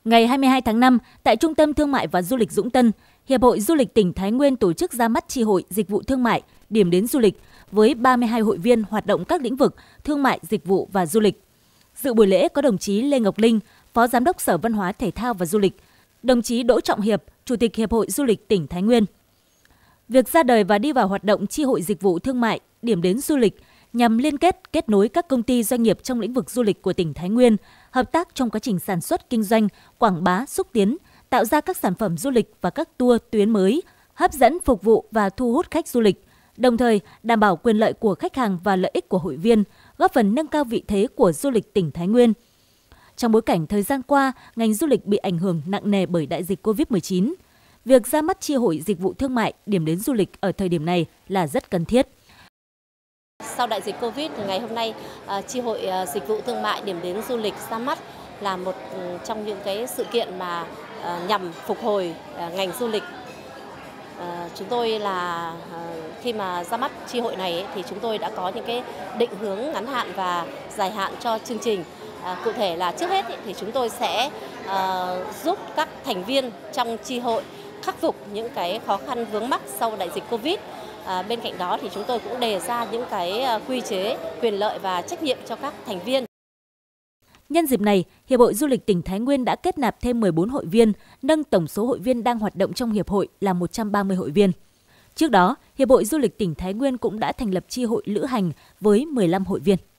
Ngày 22 tháng 5, tại Trung tâm Thương mại và Du lịch Dũng Tân, Hiệp hội Du lịch tỉnh Thái Nguyên tổ chức ra mắt chi hội dịch vụ thương mại, điểm đến du lịch với 32 hội viên hoạt động các lĩnh vực thương mại, dịch vụ và du lịch. Dự buổi lễ có đồng chí Lê Ngọc Linh, Phó Giám đốc Sở Văn hóa Thể thao và Du lịch, đồng chí Đỗ Trọng Hiệp, Chủ tịch Hiệp hội Du lịch tỉnh Thái Nguyên. Việc ra đời và đi vào hoạt động chi hội dịch vụ thương mại, điểm đến du lịch nhằm liên kết nối các công ty doanh nghiệp trong lĩnh vực du lịch của tỉnh Thái Nguyên, hợp tác trong quá trình sản xuất kinh doanh, quảng bá, xúc tiến, tạo ra các sản phẩm du lịch và các tour tuyến mới, hấp dẫn phục vụ và thu hút khách du lịch, đồng thời đảm bảo quyền lợi của khách hàng và lợi ích của hội viên, góp phần nâng cao vị thế của du lịch tỉnh Thái Nguyên. Trong bối cảnh thời gian qua, ngành du lịch bị ảnh hưởng nặng nề bởi đại dịch Covid-19, việc ra mắt chi hội dịch vụ thương mại, điểm đến du lịch ở thời điểm này là rất cần thiết. Sau đại dịch Covid, ngày hôm nay, chi hội dịch vụ thương mại điểm đến du lịch ra mắt là một trong những cái sự kiện mà nhằm phục hồi ngành du lịch. Chúng tôi là khi mà ra mắt chi hội này thì chúng tôi đã có những cái định hướng ngắn hạn và dài hạn cho chương trình. Cụ thể là trước hết thì chúng tôi sẽ giúp các thành viên trong chi hội khắc phục những cái khó khăn vướng mắc sau đại dịch Covid. Bên cạnh đó thì chúng tôi cũng đề ra những cái quy chế, quyền lợi và trách nhiệm cho các thành viên. Nhân dịp này, Hiệp hội Du lịch tỉnh Thái Nguyên đã kết nạp thêm 14 hội viên, nâng tổng số hội viên đang hoạt động trong Hiệp hội là 130 hội viên. Trước đó, Hiệp hội Du lịch tỉnh Thái Nguyên cũng đã thành lập chi hội lữ hành với 15 hội viên.